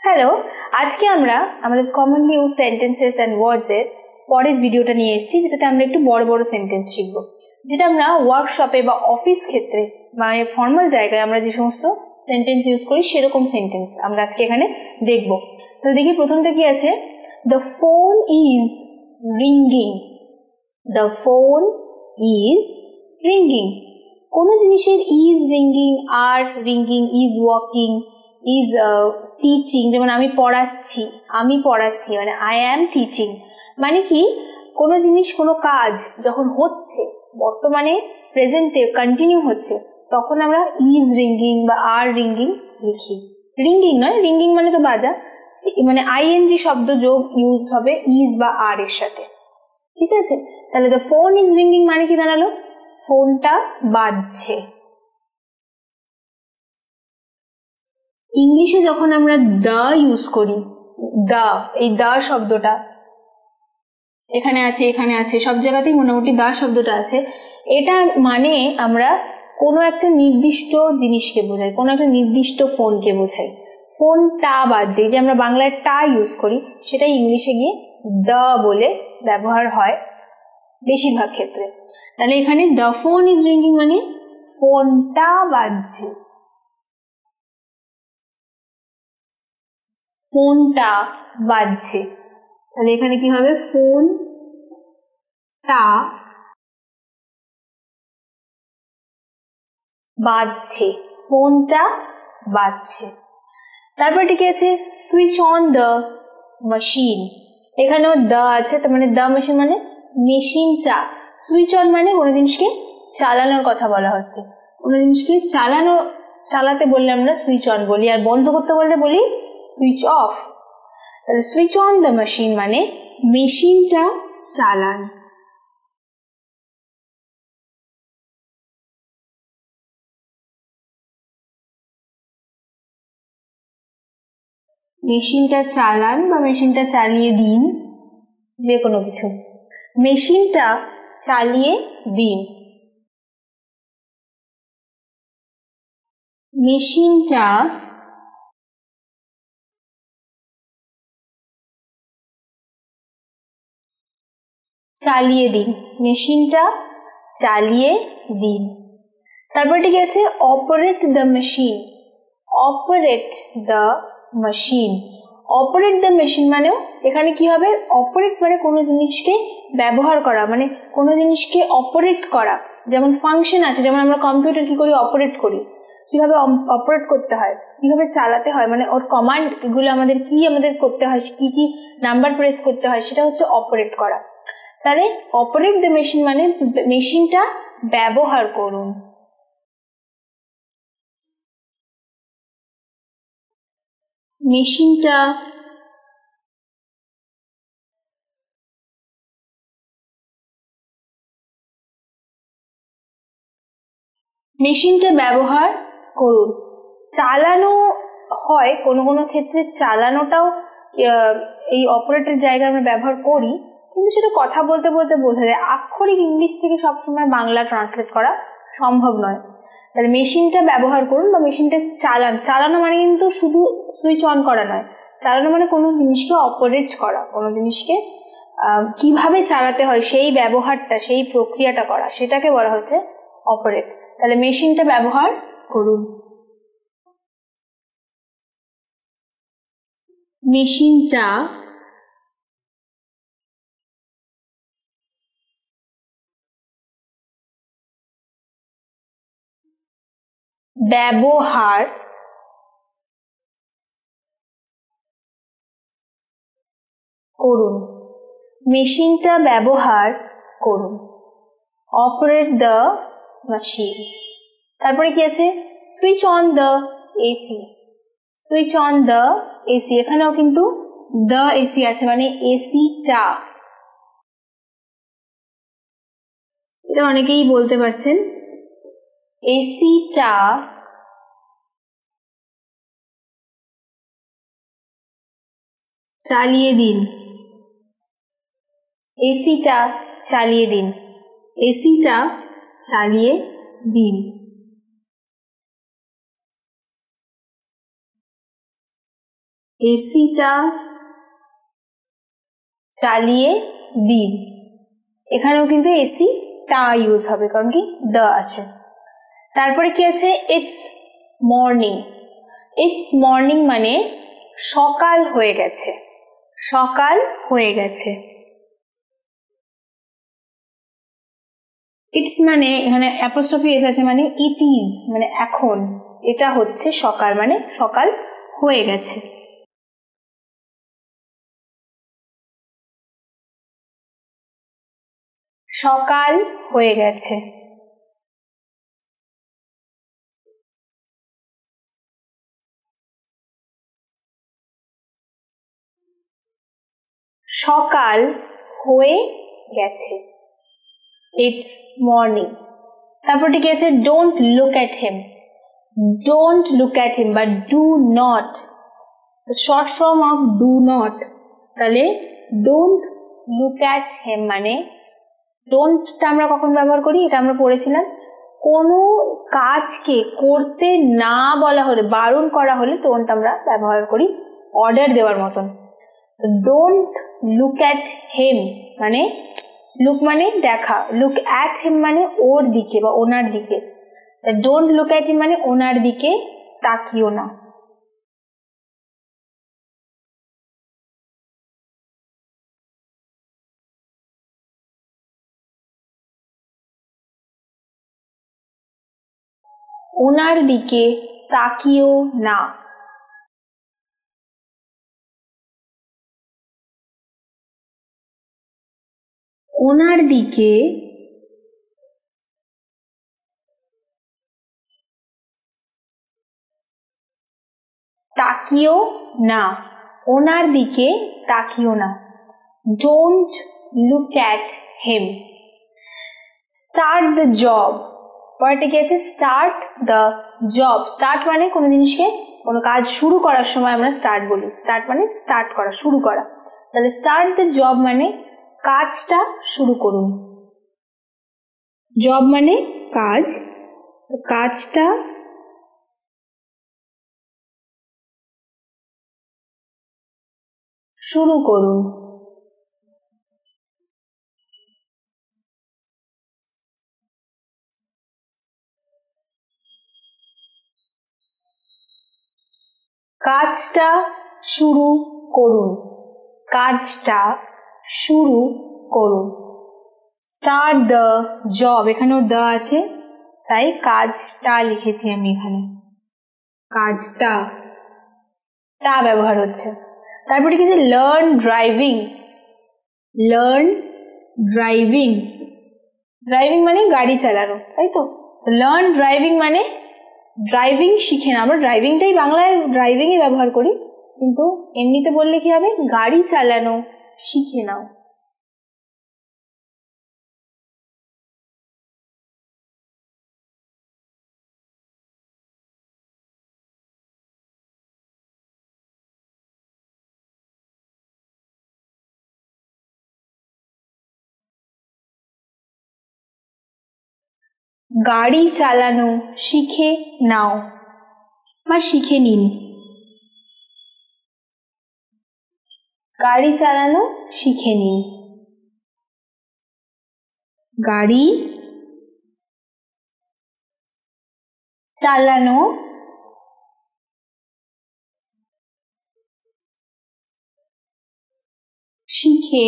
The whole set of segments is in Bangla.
হ্যালো, আজকে আমরা আমাদের commonly use sentences and words এর পরের ভিডিওটা নিয়ে এসেছি, যেটাতে আমরা একটু বড় বড় সেন্টেন্স শিখব, যেটা আমরা ওয়ার্কশপে বা অফিস ক্ষেত্রে মানে ফর্মাল জায়গায় আমরা যে সমস্ত সেন্টেন্স ইউজ করি সেরকম সেন্টেন্স আমরা আজকে এখানে দেখব। তাহলে দেখি প্রথমটা কি আছে, the phone is ringing. The phone is ringing. কোনো জিনিসের is ringing, are ringing, is walking, is teaching, যেমন আমি পড়াচ্ছি মানে আই অ্যাম টিচিং, মানে কি কোনো জিনিস কোনো কাজ যখন হচ্ছে বর্তমানে প্রেজেন্টে কন্টিনিউ হচ্ছে তখন আমরা ইজ রিঙ্গিং বা আর রিঙ্গিং লিখি। রিঙ্গিং নয়, রিঙ্গিং মানে তো বাজা, মানে আইএনজি শব্দ যোগ ইউজ হবে ইজ বা আর এর সাথে, ঠিক আছে। তাহলে দ্য ফোন ইজ রিঙ্গিং মানে কি দাঁড়ালো, ফোনটা বাজছে। ইংলিশে যখন আমরা দ্য ইউজ করি, দ্য, এই দ্য শব্দটা এখানে আছে সব জায়গাতেই মোটামুটি দ্য শব্দটা আছে। এটা মানে আমরা কোনো একটা নির্দিষ্ট জিনিসকে বোঝাই, কোনো একটা নির্দিষ্ট ফোনকে বোঝাই। ফোনটা বাজছে, যে আমরা বাংলায় টা ইউজ করি সেটাই ইংলিশে গিয়ে দ্য বলে ব্যবহার হয় বেশিরভাগ ক্ষেত্রে। তাহলে এখানে দ্য ফোন ইজ রিঙ্গিং মানে ফোনটা বাজছে, ফোনটা বাজছে। তাহলে এখানে কি হবে, ফোনটা বাজছে, ফোনটা বাজছে। তারপর ঠিক আছে, সুইচ অন দ্য মেশিন। এখানেও দ্য আছে, তার মানে দ্য মেশিন মানে মেশিনটা। সুইচ অন মানে কোনো জিনিসকে চালানোর কথা বলা হচ্ছে, কোনো জিনিসকে চালাতে বললে আমরা সুইচ অন বলি, আর বন্ধ করতে বললে বলি সুইচ অফ। তাহলে সুইচ অন দ্য মেশিন মানে মেশিনটা চালান। মেশিনটা চালান বা মেশিনটা চালিয়ে দিন, যে কোনো কিছু। মেশিনটা চালিয়ে দিন, মেশিনটা চালিয়ে দিন, মেশিনটা চালিয়ে দিন। তারপর ঠিক আছে, operate the machine. Operate the machine, operate the machine মানেও এখানে কি হবে, অপারেট মানে কোনো জিনিসকে ব্যবহার করা, মানে কোনো জিনিসকে অপারেট করা। যেমন ফাংশন আছে, যেমন আমরা কম্পিউটার কি করি, অপারেট করি, কিভাবে অপারেট করতে হয়, কিভাবে চালাতে হয়, মানে ওর কমান্ড গুলো আমাদের করতে হয়, কি কি নাম্বার প্রেস করতে হয়, সেটা হচ্ছে অপারেট করা। তাহলে অপারেট দ্য মেশিন মানে মেশিনটা ব্যবহার করুন। মেশিনটা ব্যবহার করুন। চালানো হয় কোনো কোনো ক্ষেত্রে, চালানোটাও এই অপারেটের জায়গায় আমরা ব্যবহার করি, কিন্তু সেটা কথা বলতে বলতে বোঝা যায়, আক্ষরিক ইংলিশ থেকে সবসময় বাংলা ট্রান্সলেট করা সম্ভব নয়। তাহলে মেশিনটা ব্যবহার করুন বা মেশিনটা চালানো মানে কিন্তু শুধু সুইচ অন করা নয়, চালানো মানে কোনো জিনিসকে অপারেট করা, কোনো জিনিসকে কিভাবে চালাতে হয় সেই ব্যবহারটা, সেই প্রক্রিয়াটা করা, সেটাকে বলা হচ্ছে অপারেট। তাহলে মেশিনটা ব্যবহার করুন, মেশিনটা ব্যবহার করুন, মেশিনটা ব্যবহার করুন। Operate the machine. তারপরে কি আছে, switch on the AC. Switch on the AC, এখানেও কিন্তু দ্য এসি আছে, মানে এসিটা। এটা অনেকেই বলতে পারছেন, এসিটা চালিয়ে দিন, এসিটা চালিয়ে দিন, এসিটা চালিয়ে দিন। এসিটা চালিয়ে দিন। এখানেও কিন্তু এসি টা ইউজ হবে, কারণ কি দ্য আছে। তারপরে কি আছে, ইটস মর্নিং। ইটস মর্নিং মানে সকাল হয়ে গেছে, সকাল হয়ে গেছে। ইটস মানে এখানে অ্যাপোস্ট্রফি এস আছে, মানে ইট ইজ মানে এখন, এটা হচ্ছে সকাল, মানে সকাল হয়ে গেছে। সকাল হয়ে গেছে। সকাল হয়ে গেছে, ইটস মর্নিং। তারপরটি কি আছে, don't look at him. Don't look at him বা do not, short form of do not. তাহলে ডোন্ট লুক অ্যাট হিম মানে, ডোন্টটা আমরা কখন ব্যবহার করি, এটা আমরা পড়েছিলাম, কোনো কাজকে করতে না বলা হলে, বারণ করা হলে ডোন্ট আমরা ব্যবহার করি অর্ডার দেওয়ার মতন। ডোন্ট লুক অ্যাট হিম মানে, লুক মানে দেখা, লুক অ্যাট হিম মানে ওর দিকে বা ওনার দিকে। ডোন্ট লুক অ্যাট হিম মানে ওনার দিকে তাকিও না। ওনার দিকে তাকিও না। ওনার দিকে তাকিও না, ওনার দিকে তাকিও না। Don't look at him. Start the job, পরেরটা কি আছে, স্টার্ট দ্য জব। স্টার্ট মানে কোনো জিনিসকে, কোনো কাজ শুরু করার সময় আমরা স্টার্ট বলি। স্টার্ট মানে স্টার্ট করা, শুরু করা। তাহলে স্টার্ট দ্য জব মানে কাজটা শুরু করুন। জব মানে কাজ, কাজটা শুরু করুন। কাজটা শুরু করুন, কাজটা শুরু করুন। স্টার্ট দ্য জব, এখানেও দ্য আছে, তাই কাজটা লিখেছি আমি এখানে, কাজটা টা ব্যবহার হচ্ছে। তারপরে কি আছে, learn driving. Learn driving, driving মানে গাড়ি চালানো, তাই তো। লার্ন ড্রাইভিং মানে ড্রাইভিং শিখে না। আমরা ড্রাইভিংটাই বাংলায় ড্রাইভিংই ব্যবহার করি, কিন্তু এমনিতে বললে কি হবে, গাড়ি চালানো শিখে নাও। গাড়ি চালানো শিখে নাও বা শিখে নিন। গাড়ি চালানো শিখে নিন। গাড়ি চালানো শিখে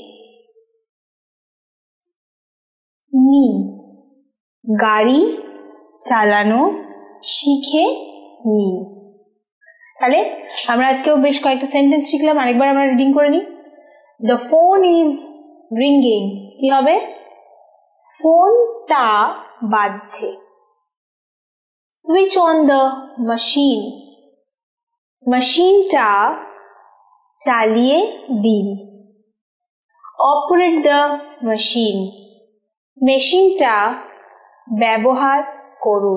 নিন। গাড়ি চালানো শিখে নিন। তাহলে আমরা আজকেও বেশ কয়েকটা সেন্টেন্স শিখলাম, আরেকবার আমরা রিডিং করে নিই। দ্য ফোন ইজ রিঙ্গিং, কি হবে, ফোনটা বাজছে। সুইচ অন দ্য মেশিন, মেশিনটা চালিয়ে দিন। অপারেট দ্য মেশিন, মেশিনটা ব্যবহার করুন।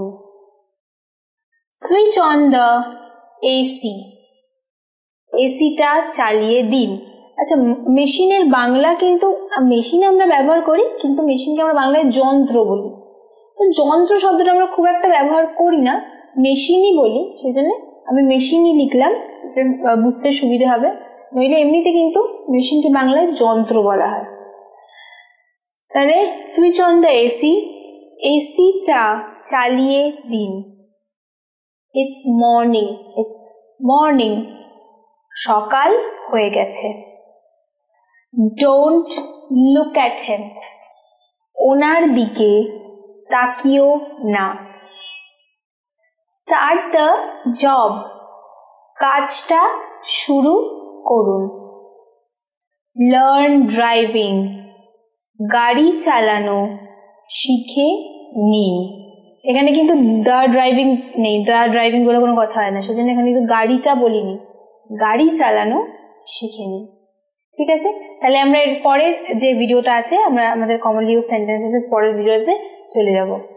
সুইচ অন দ্য এসি, এসিটা চালিয়ে দিন। আচ্ছা, মেশিনের বাংলা কিন্তু, মেশিন আমরা ব্যবহার করি, কিন্তু মেশিনকে আমরা বাংলায় যন্ত্র বলি। তো যন্ত্র শব্দটা আমরা খুব একটা ব্যবহার করি না, মেশিনই বলি, সেই জন্য আমি মেশিনই লিখলাম। বুঝতে সুবিধা হবে, নইলে এমনিতে কিন্তু মেশিনকে বাংলায় যন্ত্র বলা হয়। তাহলে সুইচ অন দ্য এসি, এসিটা চালিয়ে দিন। ইটস মর্নিং, সকাল হয়ে গেছে। ডোন্ট লুক অ্যাট হিম, ওনার দিকে তাকিও না। স্টার্ট দ্য জব, কাজটা শুরু করুন। লার্ন ড্রাইভিং, গাড়ি চালানো শিখে নিন। এখানে কিন্তু দ্য ড্রাইভিং নেই, দ্য ড্রাইভিং বলে কোনো কথা হয় না, সেজন্য এখানে কিন্তু গাড়িটা বলিনি, গাড়ি চালানো শিখে নিন। ঠিক আছে, তাহলে আমরা এর পরের যে ভিডিওটা আছে আমরা আমাদের কমনলি ইউজ সেন্টেন্সেস এর পরের ভিডিওতে চলে যাব।